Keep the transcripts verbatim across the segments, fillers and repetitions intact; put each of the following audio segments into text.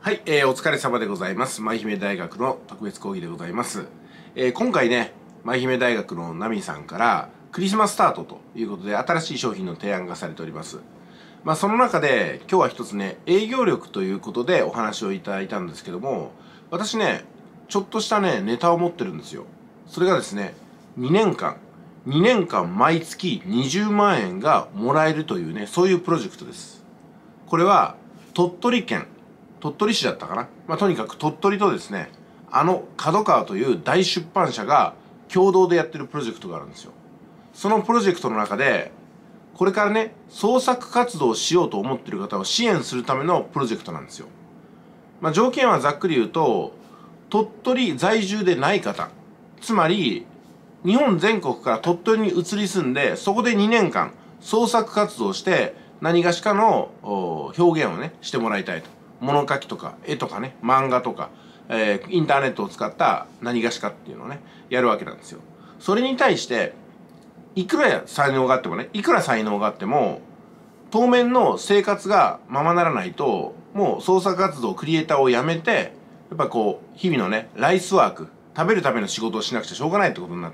はい、えー、お疲れ様でございます。舞姫大学の特別講義でございます。えー、今回ね、舞姫大学のナミさんからクリスマスタートということで新しい商品の提案がされております。まあその中で今日は一つね、営業力ということでお話をいただいたんですけども、私ね、ちょっとしたね、ネタを持ってるんですよ。それがですね、にねんかん、にねんかん毎月にじゅうまんえんがもらえるというね、そういうプロジェクトです。これは鳥取県、鳥取市だったかな。まあ、とにかく鳥取とですね、あの角川という大出版社が共同でやってるプロジェクトがあるんですよ。そのプロジェクトの中で、これからね、創作活動をしようと思っている方を支援するためのプロジェクトなんですよ。まあ、条件はざっくり言うと、鳥取在住でない方、つまり、日本全国から鳥取に移り住んで、そこでにねんかん創作活動をして、何がしかの表現をね、してもらいたいと。物書きとか絵とかね、漫画とか、えー、インターネットを使った何がしかっていうのをね、やるわけなんですよ。それに対して、いくら才能があってもね、いくら才能があっても、当面の生活がままならないと、もう創作活動、クリエイターをやめて、やっぱこう、日々のね、ライスワーク、食べるための仕事をしなくちゃしょうがないってことになって、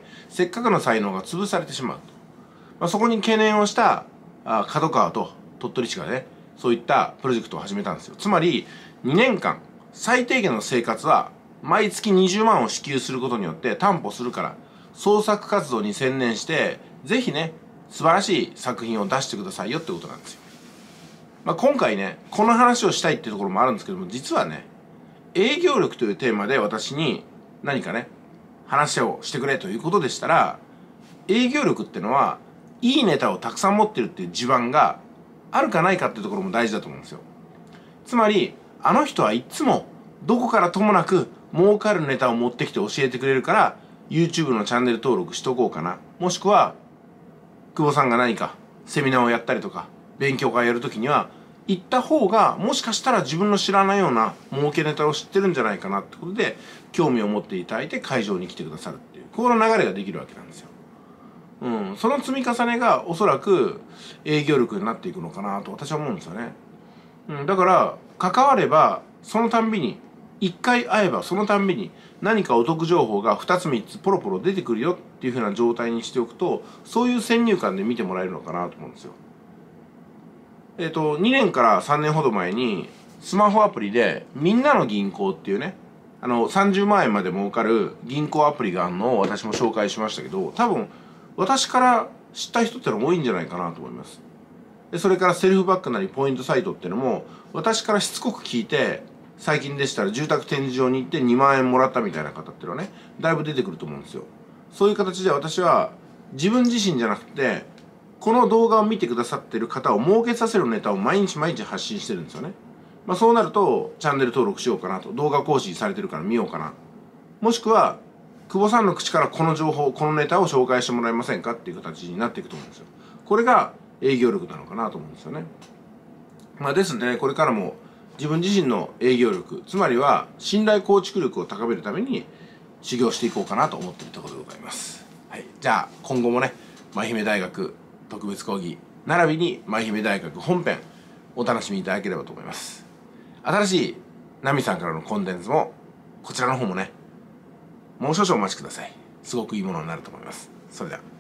せっかくの才能が潰されてしまうと。まあ、そこに懸念をしたあ角川と鳥取市がね、そういったプロジェクトを始めたんですよ。つまり、にねんかん、最低限の生活は、毎月にじゅうまんを支給することによって担保するから、創作活動に専念して、ぜひね、素晴らしい作品を出してくださいよってことなんですよ。まあ、今回ね、この話をしたいっていうところもあるんですけども、実はね、営業力というテーマで私に何かね、話をしてくれということでしたら、営業力ってのは、いいネタをたくさん持ってるっていう地盤があるかないかっていうところも大事だと思うんですよ。つまり、あの人はいつもどこからともなく儲かるネタを持ってきて教えてくれるから、YouTube のチャンネル登録しとこうかな。もしくは、久保さんが何かセミナーをやったりとか、勉強会やるときには、行った方が、もしかしたら自分の知らないような儲けネタを知ってるんじゃないかなってことで、興味を持っていただいて会場に来てくださるっていう、この流れができるわけなんですよ。うん、その積み重ねがおそらく営業力になっていくのかなと私は思うんですよね。うん、だから関わればそのたんびにいっかい会えばそのたんびに何かお得情報がふたつみっつポロポロ出てくるよっていうふうな状態にしておくと、そういう先入観で見てもらえるのかなと思うんですよ。えっとにねんからさんねんほど前にスマホアプリでみんなの銀行っていうね、あのさんじゅうまんえんまで儲かる銀行アプリがあるのを私も紹介しましたけど、多分私から知った人ってのも多いんじゃないかなと思います。で、それからセルフバックなりポイントサイトっていうのも、私からしつこく聞いて、最近でしたら住宅展示場に行ってにまんえんもらったみたいな方っていうのはね、だいぶ出てくると思うんですよ。そういう形で私は自分自身じゃなくて、この動画を見てくださってる方を儲けさせるネタを毎日毎日発信してるんですよね。まあそうなると、チャンネル登録しようかなと、動画更新されてるから見ようかな。もしくは、久保さんの口からこの情報、このネタを紹介してもらえませんかっていう形になっていくと思うんですよ。これが営業力なのかなと思うんですよね。まあですね、これからも自分自身の営業力、つまりは信頼構築力を高めるために修行していこうかなと思っているところでございます。はい。じゃあ今後もね、舞姫大学特別講義、並びに舞姫大学本編お楽しみいただければと思います。新しいナミさんからのコンテンツもこちらの方もね、もう少々お待ちください。すごくいいものになると思います。それでは。